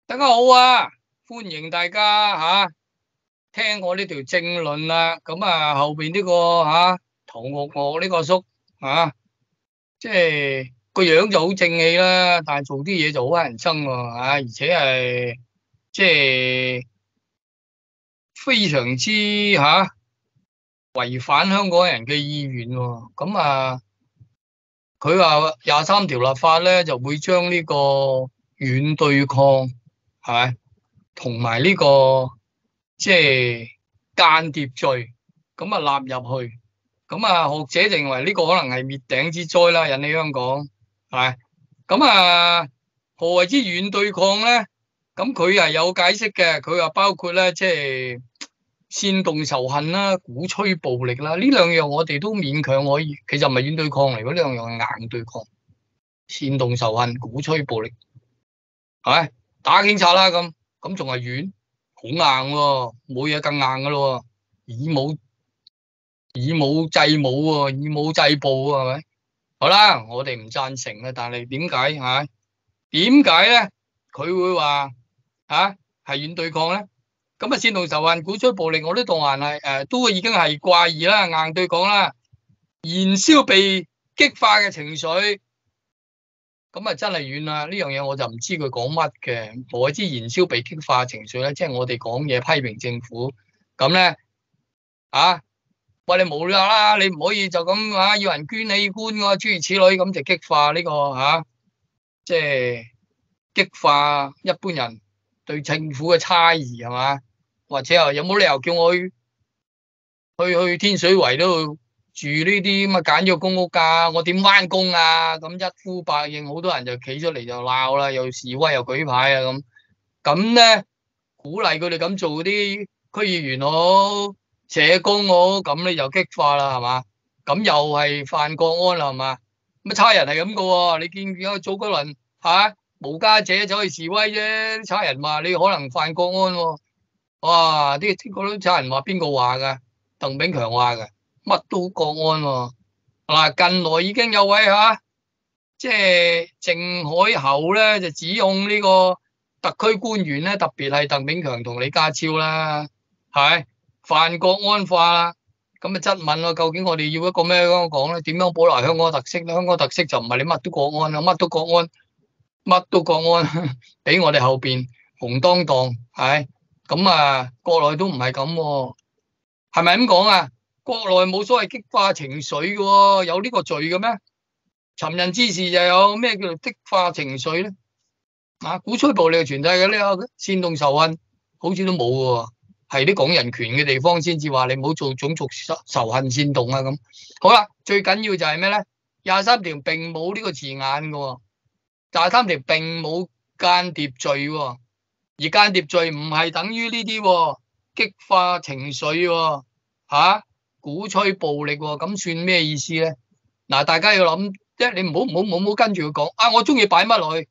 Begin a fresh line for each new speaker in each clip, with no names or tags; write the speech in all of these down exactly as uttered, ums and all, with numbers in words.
大家好啊，歡迎大家吓、啊、聽我呢條政論啦。咁啊後邊呢、這個吓唐岳岳呢個叔啊，即係個樣就好正氣啦，但係做啲嘢就好乞人憎喎啊，而且係即係非常之吓違反香港人嘅意願喎。咁啊，佢話廿三條立法咧就會將呢個軟對抗係咪？同埋呢個即係間諜罪，咁啊納入去，咁啊學者認為呢個可能係滅頂之災啦，引起香港係，咁啊何謂之軟對抗咧？咁佢係有解釋嘅，佢話包括咧即係煽動仇恨啦、鼓吹暴力啦，呢兩樣我哋都勉強可以，其實唔係軟對抗嚟，嗰兩樣係硬對抗，煽動仇恨、鼓吹暴力，係咪打警察啦咁？咁仲係軟，好硬喎，冇嘢更硬噶咯，以武以武制武喎，以武制暴啊，係咪？好啦，我哋唔贊成啊，但係點解吓？點解咧？佢會話吓係軟對抗咧？咁啊，煽動仇恨、鼓吹暴力，我都當係誒，都已經係怪異啦，硬對抗啦，燃燒被激化嘅情緒。咁啊，真係遠啦！呢樣嘢我就唔知佢講乜嘅。何謂之燃燒被激化情緒咧？即係我哋講嘢批評政府，咁咧啊，喂你無啦啦，你唔可以就咁啊，要人捐器官㗎，諸如此類，咁就激化呢個吓，即係激化一般人對政府嘅猜疑係嘛？或者啊，有冇理由叫我去去去天水圍都住呢啲咁嘅簡約公屋噶，我點翻工啊？咁一呼百應，好多人就企出嚟就鬧啦，又示威又舉牌啊咁。咁咧鼓勵佢哋咁做嗰啲區議員好、社工好，咁你就激化啦，係嘛？咁又係犯國安啦，係嘛？咁差人係咁噶喎，你見有早嗰輪吓無家者走去示威啫，差人話你可能犯國安喎。哇！啲嗰啲差人話邊個話噶？鄧炳強話噶。乜都國安喎，嗱近來已經有位吓，即係鄭海侯咧就指控呢個特區官員咧，特別係鄧炳強同李家超啦，係犯國安法啦，咁啊質問咯，究竟我哋要一個咩香港咧？點樣保留香港特色咧？香港特色就唔係你乜都國安啊，乜都國安，乜都國安，俾我哋後邊紅當當，係咁啊，國內都唔係咁喎，係咪咁講啊？國內冇所謂激化情緒嘅喎，有呢個罪嘅咩？尋釁滋事就有咩叫做激化情緒咧？啊，鼓吹暴力嘅傳遞嘅呢個煽動仇恨，好似都冇嘅喎，係啲講人權嘅地方先至話你唔好做種族仇恨煽動啊咁。好啦，最緊要就係咩咧？廿三條並冇呢個字眼嘅喎，廿三條並冇間諜罪喎，而間諜罪唔係等於呢啲喎，激化情緒喎，吓？鼓吹暴力喎，咁算咩意思咧？嗱，大家要諗，即係你唔好唔好唔好跟住佢講啊！我中意擺乜落去，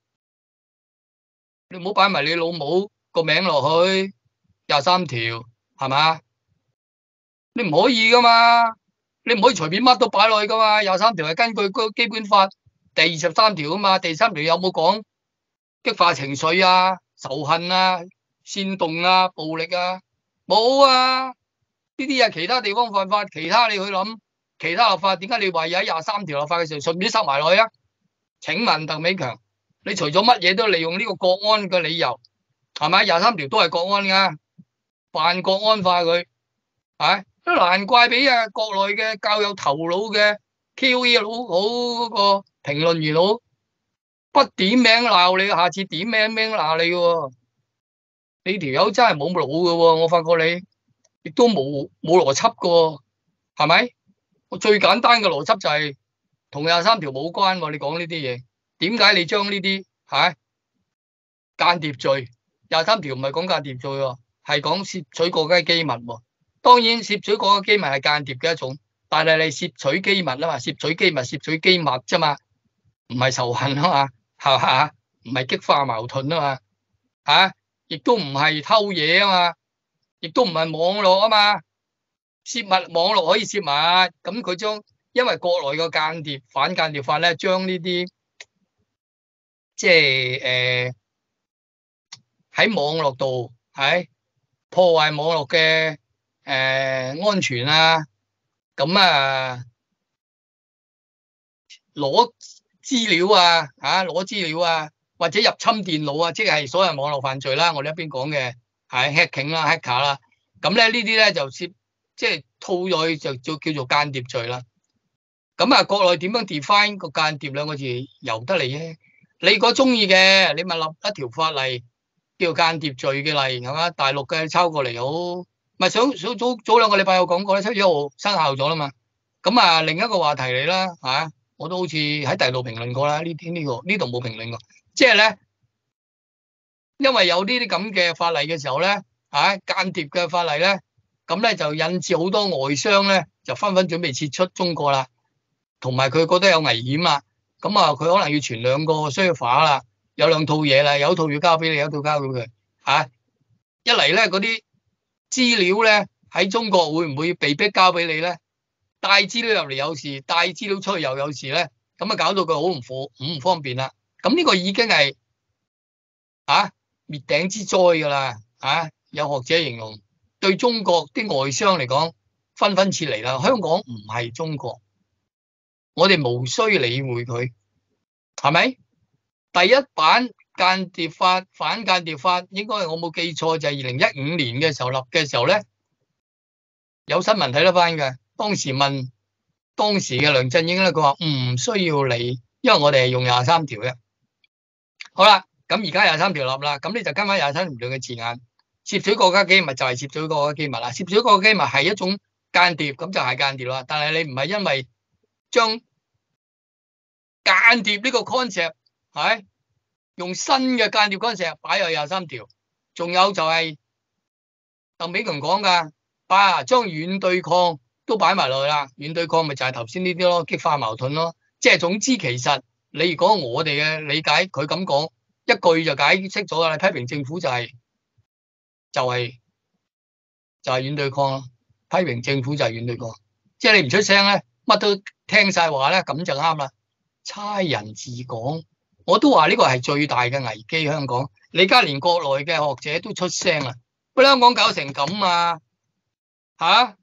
你唔好擺埋你老母個名落去廿三條，係嘛？你唔可以噶嘛，你唔可以隨便乜都擺落去噶嘛。廿三條係根據個基本法第二十三條啊嘛，第三條有冇講激化情緒啊、仇恨啊、煽動啊、暴力啊？冇啊！呢啲嘢其他地方犯法，其他你去諗，其他立法點解你話有喺廿三條立法嘅時候順便塞埋落去啊？請問鄧炳強，你除咗乜嘢都利用呢個國安嘅理由，係咪？廿三條都係國安噶，犯國安法佢，係都難怪俾啊國內嘅較有頭腦嘅 K O L 好好嗰個評論員好不點名鬧你，下次點名名鬧你嘅，你條友真係冇腦嘅，我發覺你。亦都冇冇邏輯嘅，係咪？我最簡單嘅邏輯就係同廿三條冇關喎。你講呢啲嘢，點解你將呢啲吓間諜罪？廿三條唔係講間諜罪喎，係講竊取國家機密喎。當然竊取國家機密係間諜嘅一種，但係你竊取機密啊嘛，竊取機密、竊取機密啫嘛，唔係仇恨啊嘛，係嘛？唔係激化矛盾啊嘛，吓，亦都唔係偷嘢啊嘛。亦都唔係網絡啊嘛，泄密網絡可以泄密，咁佢將因為國內個間諜反間諜法咧，將呢啲即係誒喺網絡度係破壞網絡嘅誒安全啊，咁啊攞資料啊嚇攞資料啊，或者入侵電腦啊，即係所謂網絡犯罪啦。我哋一邊講嘅係 hacking 啦、hacker 啦，咁咧呢啲咧就涉即係套咗去就叫叫做間諜罪啦。咁啊，國內點樣 define 個間諜兩個字由得你啫。你如果中意嘅，你咪立一條法例叫間諜罪嘅例，係嘛？大陸嘅抄過嚟好，咪早早早早兩個禮拜有講過咧，七月一號生效咗啦嘛。咁啊，另一個話題嚟啦嚇，我都好似喺第度評論過啦。呢啲呢個呢度冇評論過，即係咧，因為有呢啲咁嘅法例嘅時候咧，嚇間諜嘅法例咧，咁咧就引致好多外商咧就紛紛準備撤出中國啦。同埋佢覺得有危險啊，咁啊佢可能要傳兩個 server 啦，有兩套嘢啦，有一套要交俾你，有一套交俾佢嚇。一嚟咧嗰啲資料咧喺中國會唔會被逼交俾你咧？帶資料入嚟有事，帶資料出去又有事咧，咁啊搞到佢好唔方好唔方便啦。咁呢個已經係啊滅頂之災㗎啦嚇。有學者形容對中國啲外商嚟講紛紛撤離啦。香港唔係中國。我哋無需理會佢，係咪？第一版間諜法反間諜法，應該係我冇記錯就係二零一五年嘅時候立嘅時候咧，有新聞睇得翻嘅。當時問當時嘅梁振英咧，佢話唔需要理，因為我哋係用廿三條嘅。好啦，咁而家廿三條立啦，咁你就跟翻廿三條嘅字眼，竊取國家機密就係竊取國家機密啦。竊取國家機密係一種間諜，咁就係間諜啦。但係你唔係因為將間諜呢個 concept 係用新嘅間諜 concept 擺入廿三條，仲有就係鄧炳強講噶，啊將軟對抗都擺埋落去啦。軟對抗咪就係頭先呢啲咯，激化矛盾咯。即係總之其實你如果我哋嘅理解，佢咁講一句就解釋咗啦。你批評政府就係就係就係軟對抗咯，批評政府就係軟對抗。即係你唔出聲咧，乜都聽晒話咧，咁就啱啦。差人治港，我都話呢個係最大嘅危機。香港，你而家連國內嘅學者都出聲啦，不香港搞成咁啊吓，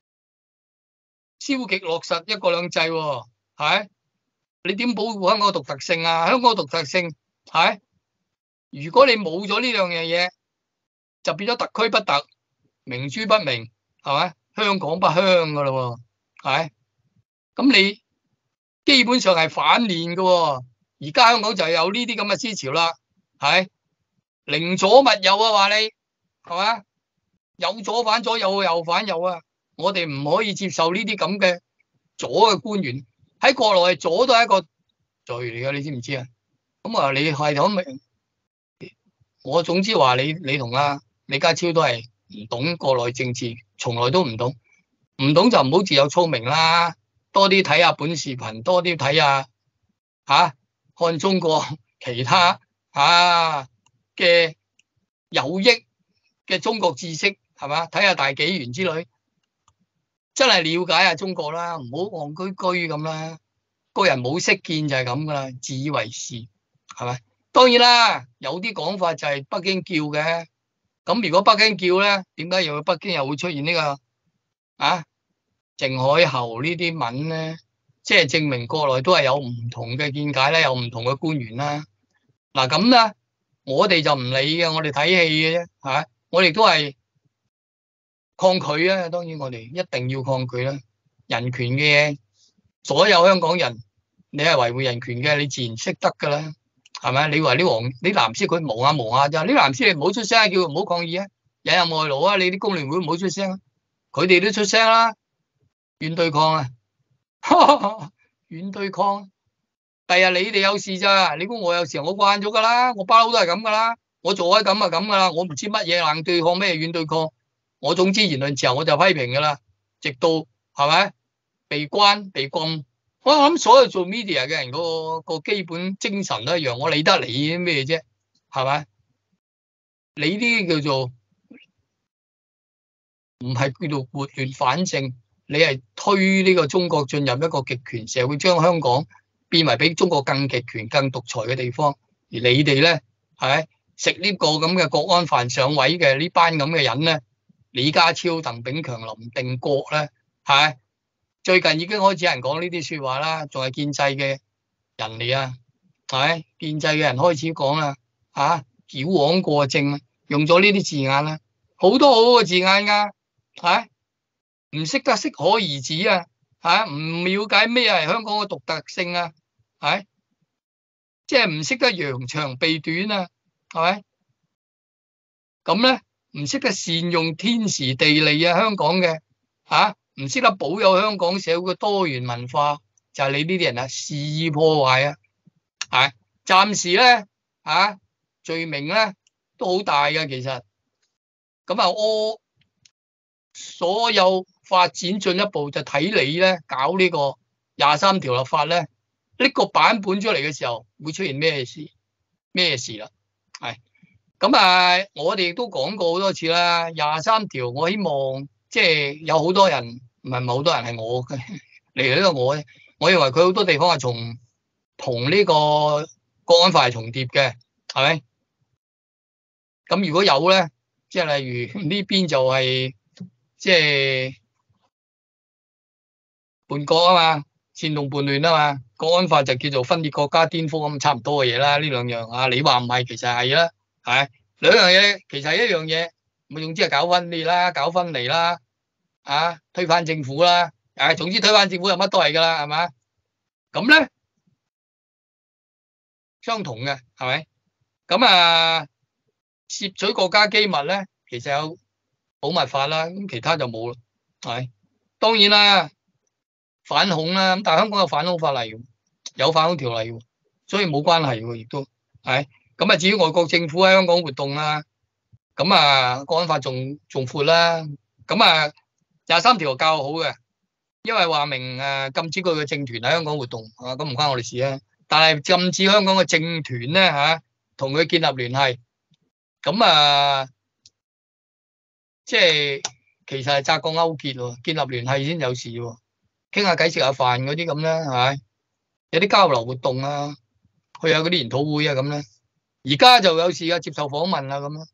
消極落實一國兩制喎，係你點保護香港嘅獨特性啊？香港嘅獨特性係，如果你冇咗呢兩樣嘢，就變咗特區不特，明珠不明，係咪？香港不香噶咯，係咁你。基本上係反面嘅，而家香港就有呢啲咁嘅思潮啦，係寧左勿右啊，話你係嘛？有左反左，有右反右啊！我哋唔可以接受呢啲咁嘅左嘅官員喺國內，左都係一個罪嚟嘅，你知唔知啊？咁啊，你係可唔可以？我總之話你，你同阿李家超都係唔懂國內政治，從來都唔懂，唔懂就唔好自有聰明啦。多啲睇下本視頻，多啲睇下吓，看中國其他吓嘅有益嘅中國知識係嘛？睇下大紀元之類，真係了解下中國啦，唔好戇居居咁啦。個人冇識見就係咁噶啦，自以為是係咪？當然啦，有啲講法就係北京叫嘅。咁如果北京叫咧，點解又去北京又會出現呢個啊？靖海侯呢啲文咧，即係證明國內都係有唔同嘅見解咧，有唔同嘅官員啦。嗱咁咧，我哋就唔理嘅，我哋睇戲嘅啫嚇。我哋都係抗拒啊，當然我哋一定要抗拒啦。人權嘅嘢，所有香港人，你係維護人權嘅，你自然識得噶啦，係咪？你話啲黃、啲藍絲佢無下無下咋？啲藍絲你唔好出聲，叫佢唔好抗議啊，引入外勞啊，你啲工聯會唔好出聲啊，佢哋都出聲啦。軟對抗啊，軟對抗。第日你哋有事咋？你估我有事？我慣咗噶啦，我包都係咁噶啦。我做開咁啊咁噶啦，我唔知乜嘢硬對抗咩軟對抗。我總之言論自由我就批評噶啦，直到係咪被關被禁。我諗所有做 media 嘅人個個基本精神都一樣，我理得你咩啫？係咪？你啲叫做唔係叫做撥亂反正。你係推呢個中國進入一個極權社會，將香港變為比中國更極權、更獨裁嘅地方，而你哋咧係食呢個咁嘅國安飯上位嘅呢班咁嘅人咧，李家超、鄧炳強、林定國咧，係最近已經開始有人講呢啲説話啦，仲係建制嘅人嚟啊，係建制嘅人開始講啦，嚇矯枉過正啊，用咗呢啲字眼啦，好多好嘅字眼㗎，係唔識得適可而止啊，嚇唔了解咩係香港嘅獨特性啊，係即係唔識得揚長避短啊，係咪？咁咧唔識得善用天時地利啊，香港嘅嚇唔識得保有香港社會嘅多元文化，就係、是、你呢啲人啊肆意破壞啊，係暫時咧嚇罪名咧都好大嘅其實，咁啊我所有發展進一步就睇你咧搞呢個廿三條立法咧，呢、這個版本出嚟嘅時候會出現咩事咩事啦，係。咁啊，我哋都講過好多次啦。廿三條，我希望即係有好多人，唔係唔係好多人係我嘅嚟呢個我咧。我認為佢好多地方係從同呢個國安法係重疊嘅，係咪？咁如果有咧，即係例如呢邊就係即係叛國啊嘛，煽動叛亂啊嘛，國安法就叫做分裂國家、顛覆咁差唔多嘅嘢啦。呢兩樣啊，你話唔係，其實係啦。係兩樣嘢，其實係一樣嘢，咪總之係搞分裂啦，搞分離啦，啊，推翻政府啦，誒，總之推翻政府就乜都係噶啦，係嘛？咁咧相同嘅，係咪？咁啊，竊取國家機密咧，其實有保密法啦，咁其他就冇啦，係。當然啦，反恐啦，咁但係香港有反恐法例，有反恐條例，所以冇關係喎，亦都係。咁啊，至於外國政府喺香港活動啊，咁啊，國安法仲仲闊啦。咁啊，廿三條較好嘅，因為話明誒禁止佢嘅政團喺香港活動啊，咁唔關我哋事啊。但係禁止香港嘅政團咧嚇，同佢建立聯繫，咁啊，即係其實係詐個勾結喎，建立聯繫先有事喎，傾下偈食下飯嗰啲咁咧，係咪？有啲交流活動啊，去下嗰啲研討會啊咁咧。而家就有事啊，接受訪問啦咁咯，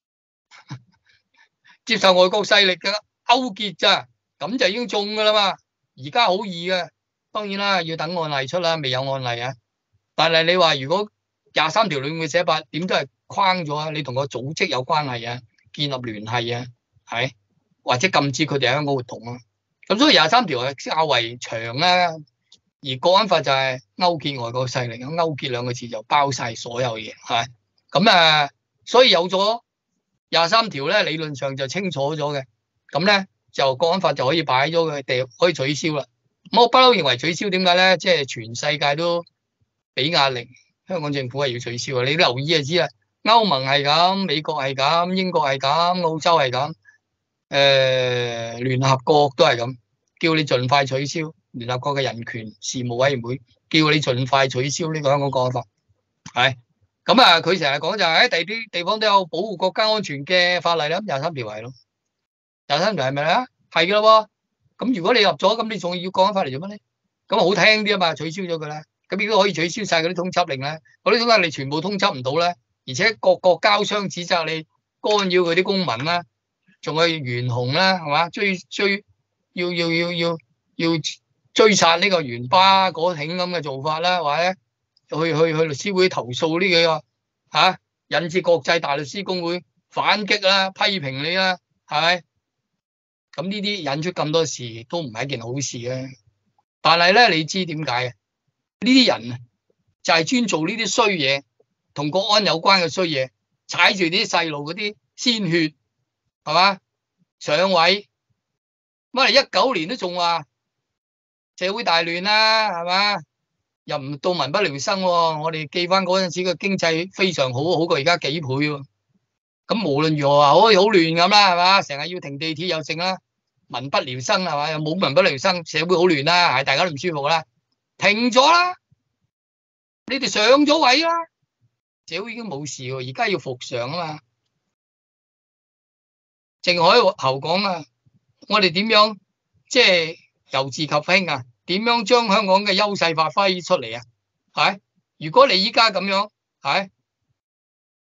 接受外國勢力嘅勾結咋，咁就已經中噶啦嘛。而家好易嘅，當然啦，要等案例出啦，未有案例啊。但係你話如果廿三條裏面嘅寫法，點都係框咗啊。你同個組織有關係啊，建立聯繫啊，係或者禁止佢哋喺香港活動啊。咁所以廿三條係較為長啦。而國安法就係勾結外國勢力，勾結兩個字就包晒所有嘢，係咪？咁啊，所以有咗廿三條咧，理論上就清楚咗嘅。咁咧就國安法就可以擺咗佢哋，可以取消啦。咁我不嬲認為取消，點解咧？即係全世界都俾壓力，香港政府係要取消啊！你留意就知啦，歐盟係咁，美國係咁，英國係咁，澳洲係咁，誒聯合國都係咁，叫你盡快取消。聯合國嘅人權事務委員會叫你盡快取消呢個香港國安法，係咁啊！佢成日講就係喺第啲地方都有保護國家安全嘅法例啦，廿三條係咯，廿三條係咪啊？係噶咯喎，咁如果你入咗，咁你仲要國安法嚟做乜咧？咁好聽啲啊嘛，取消咗佢啦，咁亦都可以取消晒嗰啲通緝令咧，嗰啲通緝令你全部通緝唔到咧，而且各國交相指責你干擾佢啲公民啦，仲去懸紅啦，係嘛？追追要要要要要。要追殺呢個袁巴嗰挺咁嘅做法啦，或者去去去律師會投訴呢幾個吓，引致國際大律師公會反擊啦、批評你啦，係咪？咁呢啲引出咁多事都唔係一件好事嘅。但係咧，你知點解嘅？呢啲人啊，就係專做呢啲衰嘢，同國安有關嘅衰嘢，踩住啲細路嗰啲鮮血，係嘛？上位，乜嚟一九年都仲話。社會大亂啦，係嘛？又唔到民不聊生喎。我哋記翻嗰陣時嘅經濟非常好，好過而家幾倍喎。咁無論如何啊，可以好亂咁啦，係嘛？成日要停地鐵又剩啦，民不聊生係嘛？又冇民不聊生，社會好亂啦，係大家都唔舒服啦，停咗啦。你哋上咗位啦，社會已經冇事喎，而家要復常啊嘛。鄭海豪講啊，我哋點樣即係由治及興啊？點樣將香港嘅優勢發揮出嚟啊？係，如果你依家咁樣，係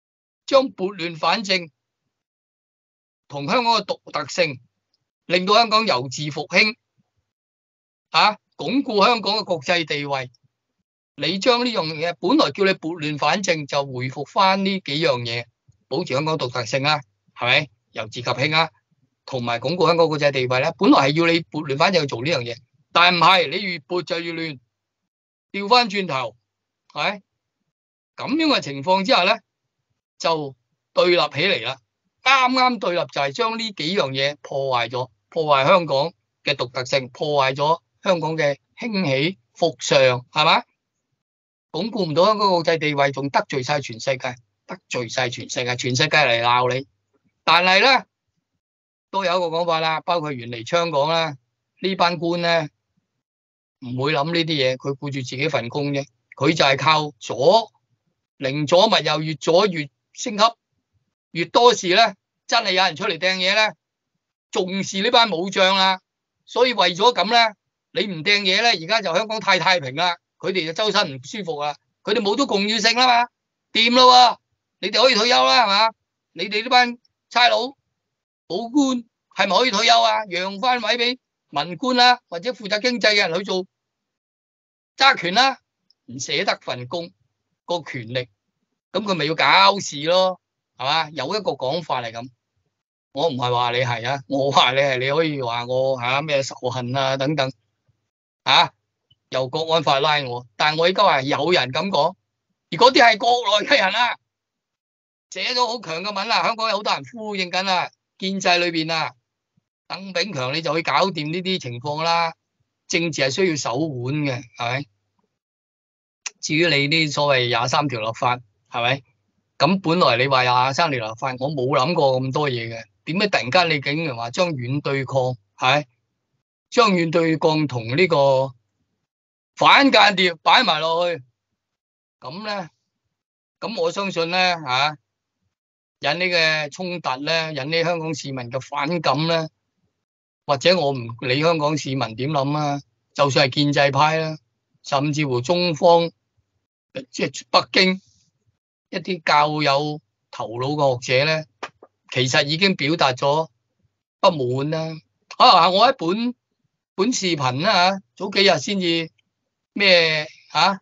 將撥亂反正同香港嘅獨特性，令到香港由治復興，啊，鞏固香港嘅國際地位。你將呢樣嘢本來叫你撥亂反正，就回復翻呢幾樣嘢，保持香港獨特性啊，係咪？由治及興啊，同埋鞏固香港國際地位咧，本來係要你撥亂反正去做呢樣嘢，但係唔係，你越撥就越亂，調翻轉頭，係咪？咁樣嘅情況之下咧，就對立起嚟啦。啱啱對立就係將呢幾樣嘢破壞咗，破壞香港嘅獨特性，破壞咗香港嘅興起復上，係嘛？鞏固唔到香港國際地位，仲得罪晒全世界，得罪晒全世界，全世界嚟鬧你。但係咧，都有一個講法啦，包括袁彌昌講啦，呢班官咧唔會諗呢啲嘢，佢顧住自己份工啫，佢就係靠左寧左勿右，越左越升級，越多事咧，真係有人出嚟掟嘢咧，重視呢班武將啦，所以為咗咁咧，你唔掟嘢咧，而家就香港太太平啦。佢哋就周身唔舒服啊！佢哋冇咗共與性啦嘛，掂咯，你哋可以退休啦，係嘛？你哋呢班差佬、保官係咪可以退休啊？讓翻位俾文官啦，或者負責經濟嘅人去做揸權啦，唔捨得份工個權力，咁佢咪要搞事咯，係嘛？有一個講法嚟咁，我唔係話你係啊，我話你係，你可以話我吓咩仇恨啊等等啊。由國安法拉我，但係我依家話有人咁講，而嗰啲係國內嘅人啊，寫咗好強嘅文啦，香港有好多人呼應緊啊，建制裏邊啊，鄧炳強你就去搞掂呢啲情況啦，政治係需要手腕嘅，係咪？至於你啲所謂廿三條立法，係咪？咁本來你話廿三條立法，我冇諗過咁多嘢嘅，點解突然間你竟然話將軟對抗，係咪？將軟對抗同呢個反間諜擺埋落去，咁咧，咁我相信咧吓，引呢嘅衝突咧，引呢香港市民嘅反感咧，或者我唔理香港市民點諗啊，就算係建制派啦，甚至乎中方，即係北京一啲較有頭腦嘅學者咧，其實已經表達咗不滿啦。啊，我喺本本視頻啦吓，早幾日先至。咩吓？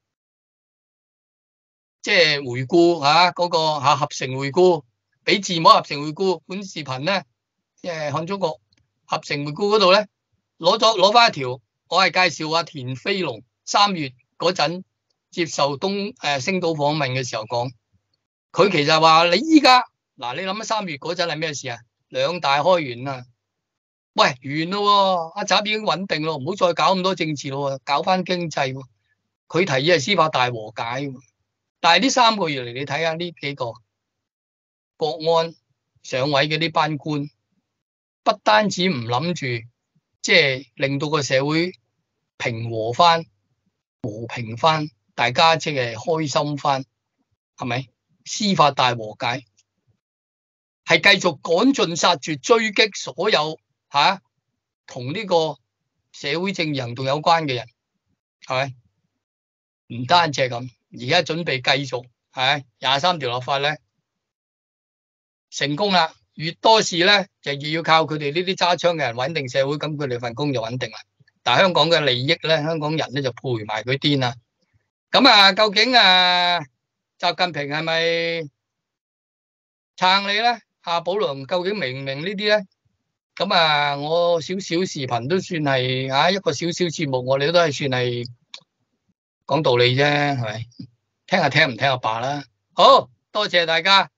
即係回顧吓嗰個吓合成回顧，俾字幕合成回顧本視頻咧，即係看中國合成回顧嗰度咧，攞咗攞翻一條，我係介紹阿田飛龍三月嗰陣接受東誒星島訪問嘅時候講，佢其實話你依家嗱，你諗下三月嗰陣係咩事啊？兩大開完啦。喂，完咯，阿習已經穩定咯，唔好再搞咁多政治咯，搞翻經濟。佢提議係司法大和解，但係呢三個月嚟，你睇下呢幾個國安上位嘅呢班官，不單止唔諗住，即係令到個社會平和翻、和平翻，大家即係開心翻，係咪？司法大和解係繼續趕盡殺絕，追擊所有。吓，同呢個社會正義行動有關嘅人，係咪？唔單止係咁，而家準備繼續，係廿三條立法咧成功啦，越多事咧就越要靠佢哋呢啲揸槍嘅人穩定社會，咁佢哋份工就穩定啦。但係香港嘅利益咧，香港人咧就陪埋佢癲啦。咁啊，究竟啊，習近平係咪撐你咧？夏寶龍究竟明唔明呢啲咧？咁啊，我少少視頻都算係啊一個少少節目，我哋都係算係講道理啫，係咪？聽下聽唔聽下罷啦。好多謝大家。